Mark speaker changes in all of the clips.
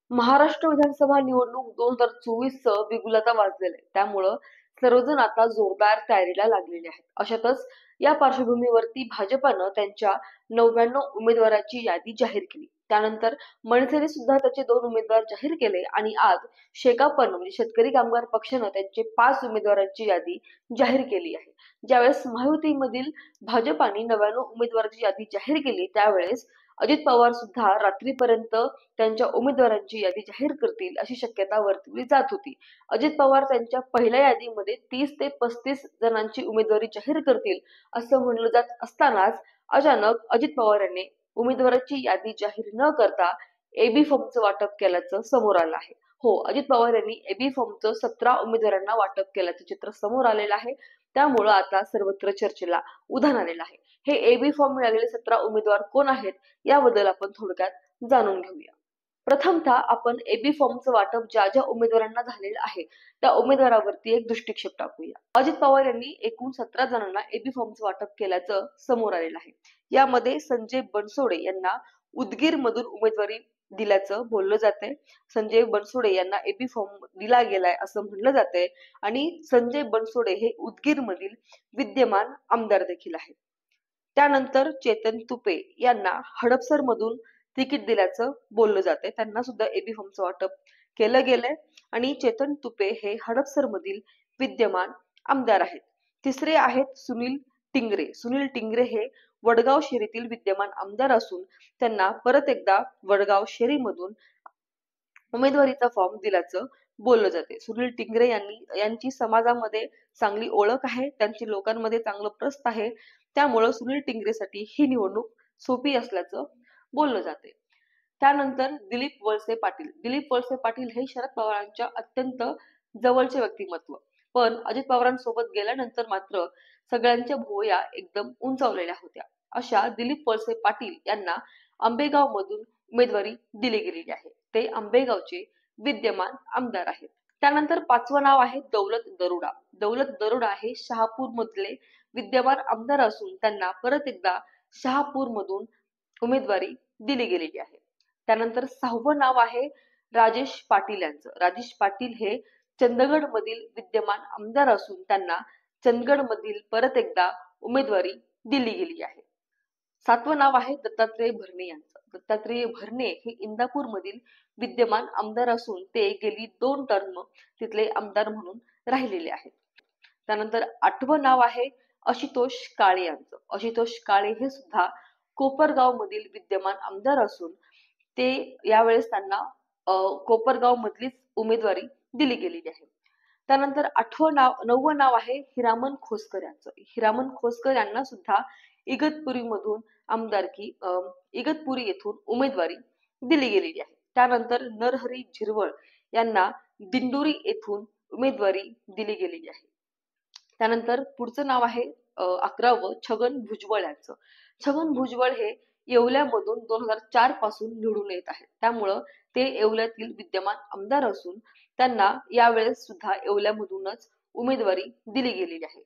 Speaker 1: महाराष्ट्र विधानसभा निवडणूक 2024चं बिगुल आता वाजलेलं आहे. त्यामुळं सर्वजण आता जोरदार तयारीला लागलेले आहेत. अशातच या पार्श्वभूमीवरती भाजपानं त्यांच्या 99 उमेदवाराची यादी जाहीर केली. त्यानंतर मनसेने सुद्धा त्याचे 2 उमेदवार जाहीर केले आणि आज शेकापनं म्हणजे शेतकरी कामगार पक्षानं त्यांचे 5 उमेदवारांची यादी जाहीर केली आहे. ज्यावेळेस महायुतीमधील भाजपाने 99 उमेदवारांची यादी जाहीर केली त्यावेळेस अजित पवार सुद्धा रात्रीपर्यंत त्यांच्या उमेदवारांची यादी जाहीर करतील अशी शक्यता वर्तवली जात होती. अजित पवार त्यांच्या पहिल्या यादीमध्ये 30 ते 35 जणांची उमेदवारी जाहीर करतील असं म्हणलं जात असतानाच अचानक अजित पवार यांनी उमेदवाराची यादी जाहीर न करता एबी फॉर्मचं वाटप केल्याचं समोर आलं आहे. हो, अजित पवार यांनी एबी फॉर्मचं 17 उमेदवारांना वाटप केल्याचं चित्र समोर आलेलं आहे. त्यामुळं आता सर्वत्र चर्चेला उधाण आलेलं आहे. हे एबी फॉर्म मिळालेले 17 उमेदवार कोण आहेत याबद्दल आपण थोडक्यात जाणून घेऊया. प्रथमतः आपण एबी फॉर्मचं वाटप ज्या ज्या उमेदवारांना झालेलं आहे त्या उमेदवारावरती एक दृष्टिक्षेप टाकूया. अजित पवार यांनी एकूण 17 जणांना एबी फॉर्मचं वाटप केल्याचं समोर आलेलं आहे. यामध्ये संजय बनसोडे यांना उदगीर मधून उमेदवारी दिल्याचं बोललं जातंय. संजय बनसोडे यांना एबी फॉर्म दिला गेलाय असं म्हणलं जातंय आणि संजय बनसोडे हे उदगीर मधील विद्यमान आमदार देखील आहेत. त्यानंतर चेतन तुपे यांना हडपसर मधून तिकीट दिल्याचं बोललं जातंय. त्यांना सुद्धा एबी फॉर्मचं वाटप केलं गेलंय आणि चेतन तुपे हे हडपसर मधील विद्यमान आमदार आहेत. तिसरे आहेत सुनील टिंगरे. सुनील टिंगरे हे वडगाव शेरीतील विद्यमान आमदार असून त्यांना परत एकदा वडगाव शेरीमधून उमेदवारीचा फॉर्म दिल्याचं बोललं जाते. सुनील टिंगरे यांची समाजामध्ये चांगली ओळख आहे, त्यांची लोकांमध्ये चांगलं प्रस्थ आहे. त्यामुळं सुनील टिंगरेसाठी ही निवडणूक सोपी असल्याचं बोललं जाते. त्यानंतर दिलीप वळसे पाटील. दिलीप वळसे पाटील हे शरद पवारांच्या अत्यंत जवळचे व्यक्तिमत्व. पण अजित पवारांसोबत गेल्यानंतर मात्र सगळ्यांच्या भुवया एकदम उंचावलेल्या होत्या. अशा दिलीप वळसे पाटील यांना आंबेगाव मधून उमेदवारी दिली गेलेली आहे. ते आंबेगावचे विद्यमान आमदार आहेत. त्यानंतर 5वं नाव आहे दौलत दरोडा. दौलत दरोडा हे शहापूर मधले विद्यमान आमदार असून त्यांना परत एकदा शहापूर मधून उमेदवारी दिली गेलेली आहे. त्यानंतर 6वं नाव आहे राजेश पाटील यांचं. राजेश पाटील हे चंदगड मधील विद्यमान आमदार असून त्यांना चंदगड मधील परत एकदा उमेदवारी दिली गेली आहे. 7वं नाव आहे दत्तात्रय भरणे यांचं. दत्तात्रय भरणे हे इंदापूर मधील विद्यमान आमदार असून ते गेली 2 टर्म तिथले आमदार म्हणून राहिलेले आहेत. त्यानंतर 8वं नाव आहे आशुतोष काळे यांचं. आशुतोष काळे हे सुद्धा कोपरगाव मधील विद्यमान आमदार असून ते यावेळेस त्यांना कोपरगाव मधलीच उमेदवारी दिली गेलेली आहे. त्यानंतर 9वं नाव आहे हिरामन खोसकर यांचं. हिरामन खोसकर यांना सुद्धा इगतपुरी मधून इगतपुरी येथून उमेदवारी दिली गेलेली आहे. त्यानंतर नरहरी झिरवळ यांना दिंडोरी येथून उमेदवारी दिली गेलेली आहे. त्यानंतर पुढचं नाव आहे 11वं छगन भुजबळ यांचं. छगन भुजबळ हे येवल्यामधून 2004 पासून निवडून येत आहेत. त्यामुळं ते येवल्यातील विद्यमान आमदार असून त्यांना यावेळेस सुद्धा येवल्यामधूनच उमेदवारी दिली गेलेली आहे.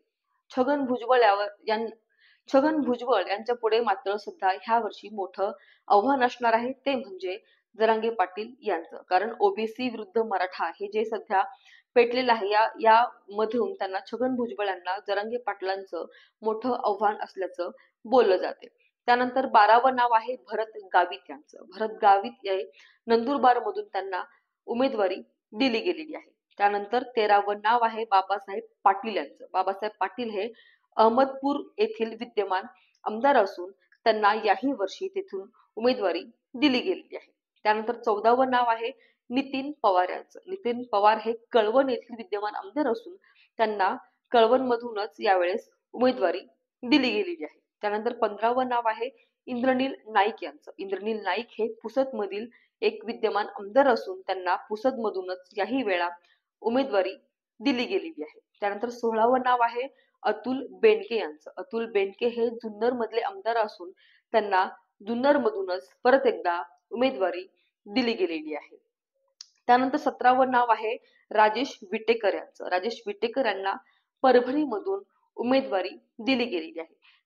Speaker 1: छगन भुजबळ यांच्या पुढे मात्र सुद्धा ह्या वर्षी मोठं आव्हान असणार आहे ते म्हणजे जरांगे पाटील यांचं. कारण ओबीसी विरुद्ध मराठा हे जे सध्या पेटलेलं आहे या मधून त्यांना छगन भुजबळ यांना जरांगे पाटलांचं मोठं आव्हान असल्याचं बोललं जाते. त्यानंतर 12वं नाव आहे भरत गावित यांचं. भरत गावित हे नंदुरबार मधून त्यांना उमेदवारी दिली गेलेली आहे. त्यानंतर 13वं नाव आहे बाबासाहेब पाटील यांचं. बाबासाहेब पाटील हे अहमदपूर येथील विद्यमान आमदार असून त्यांना याही वर्षी तेथून उमेदवारी दिली गेलेली आहे. त्यानंतर 14वं नाव आहे नितीन पवार यांचं. नितीन पवार हे कळवण येथील विद्यमान आमदार असून त्यांना कळवण मधूनच यावेळेस उमेदवारी दिली गेलेली आहे. त्यानंतर 15वं नाव आहे इंद्रनील नाईक यांचं. इंद्रनील नाईक हे पुसद मधील एक विद्यमान आमदार असून त्यांना पुसद मधूनच याही वेळा उमेदवारी दिली गेलेली आहे. त्यानंतर 16वं नाव आहे अतुल बेनके यांचं. अतुल बेनके हे जुन्नर मधले आमदार असून त्यांना जुन्नर मधूनच परत एकदा उमेदवारी दिली गेलेली आहे. त्यानंतर 17वं नाव आहे राजेश विटेकर यांचं. राजेश विटेकर यांना परभणी मधून उमेदवारी दिली गेलेली आहे.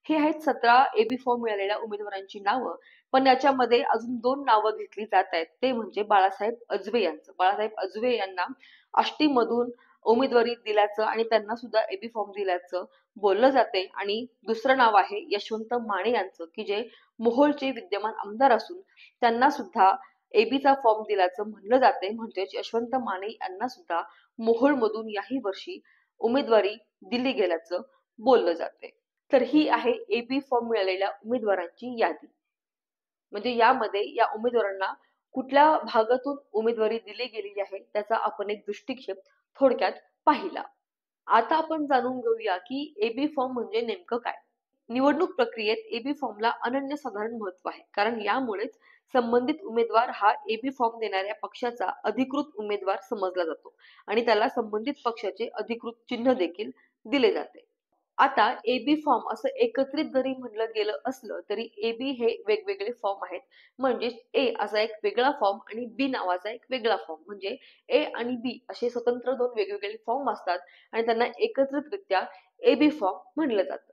Speaker 1: हे आहेत 17 एबी फॉर्म मिळालेल्या उमेदवारांची नावं. पण याच्यामध्ये अजून 2 नावं घेतली जात आहेत. ते म्हणजे बाळासाहेब अजवे यांचं. बाळासाहेब अजवे यांना आष्टीमधून उमेदवारी दिल्याचं आणि त्यांना सुद्धा एबी फॉर्म दिल्याचं बोललं जाते. आणि दुसरं नाव आहे यशवंत माने यांचं, की जे मोहोळचे विद्यमान आमदार असून त्यांना सुद्धा एबीचा फॉर्म दिल्याचं म्हणलं जाते. म्हणजेच यशवंत माने यांना सुद्धा मोहोळमधून याही वर्षी उमेदवारी दिली गेल्याचं बोललं जाते. तर ही आहे एबी फॉर्म मिळालेल्या उमेदवारांची यादी. म्हणजे यामध्ये या उमेदवारांना कुठल्या भागातून उमेदवारी दिली गेलेली आहे त्याचा आपण एक दृष्टिक्षेप थोडक्यात पाहिला. आता आपण जाणून घेऊया की एबी फॉर्म म्हणजे नेमकं काय. निवडणूक प्रक्रियेत एबी फॉर्मला अनन्यसाधारण महत्व आहे, कारण यामुळेच संबंधित उमेदवार हा एबी फॉर्म देणाऱ्या पक्षाचा अधिकृत उमेदवार समजला जातो आणि त्याला संबंधित पक्षाचे अधिकृत चिन्ह देखील दिले जाते. आता एबी फॉर्म असं एकत्रित जरी म्हणलं गेलं असलं तरी एबी हे वेगवेगळे फॉर्म आहेत. म्हणजे ए असा एक वेगळा फॉर्म आणि बी नावाचा एक वेगळा फॉर्म. म्हणजे ए आणि बी असे स्वतंत्र 2 वेगवेगळे फॉर्म असतात आणि त्यांना एकत्रितरित्या एबी फॉर्म म्हणलं जातं.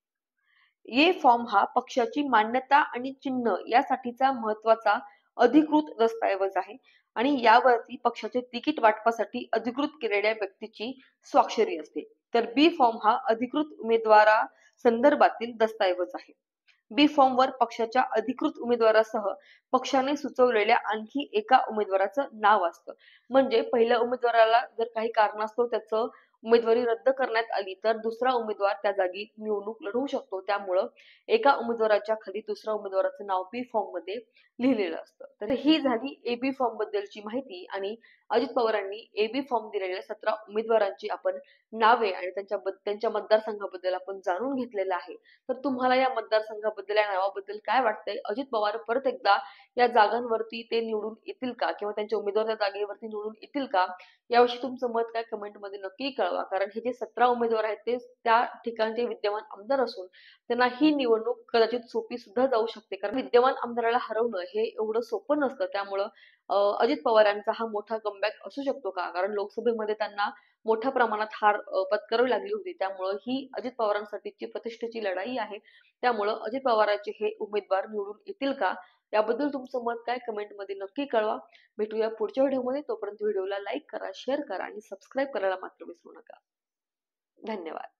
Speaker 1: ए फॉर्म हा पक्षाची मान्यता आणि चिन्ह यासाठीचा महत्वाचा अधिकृत दस्तऐवज आहे आणि यावरती पक्षाचे तिकीट वाटपासाठी अधिकृत केलेल्या व्यक्तीची स्वाक्षरी असते. तर बी फॉर्म हा अधिकृत उमेदवारा संदर्भातील दस्तऐवज आहे. बी फॉर्म वर पक्षाच्या अधिकृत उमेदवारासह पक्षाने सुचवलेल्या आणखी एका उमेदवाराचं नाव असतं. म्हणजे पहिल्या उमेदवाराला जर काही कारणास्तव त्याचं उमेदवारी रद्द करण्यात आली तर दुसरा उमेदवार त्या जागी निवडणूक लढवू शकतो. त्यामुळं एका उमेदवाराच्या खाली दुसऱ्या उमेदवाराचं नाव बी फॉर्म मध्ये लिहिलेलं असतं. तर ही झाली एबी फॉर्म बद्दलची माहिती आणि अजित पवारांनी एबी फॉर्म दिलेल्या 17 उमेदवारांची आपण नावे आणि त्यांच्या मतदारसंघाबद्दल आपण जाणून घेतलेलं आहे. तर तुम्हाला या मतदारसंघाबद्दल या नावाबद्दल काय वाटतंय? अजित पवार परत एकदा या जागांवरती ते निवडून येतील का? किंवा त्यांचे उमेदवार त्या जागेवरती निवडून येतील का? याविषयी तुमचं मत काय कमेंटमध्ये नक्की कळवा. कारण हे जे 17 उमेदवार आहेत ते त्या ठिकाणचे विद्यमान आमदार असून त्यांना ही निवडणूक कदाचित सोपी सुद्धा जाऊ शकते. कारण विद्यमान आमदाराला हरवणं हे एवढं सोपं नसतं. त्यामुळं अजित पवार यांचा हा मोठा कमबॅक असू शकतो का? कारण लोकसभेमध्ये त्यांना मोठ्या प्रमाणात हार पत्करावी लागली होती. त्यामुळं ही अजित पवारांसाठीची प्रतिष्ठेची लढाई आहे. त्यामुळं अजित पवारांचे हे उमेदवार निवडून येतील का? याबद्दल तुमचं मत काय कमेंटमध्ये नक्की कळवा. भेटूया पुढच्या व्हिडिओमध्ये. तोपर्यंत व्हिडिओला लाईक करा, शेअर करा आणि सबस्क्राईब करायला मात्र विसरू नका. धन्यवाद.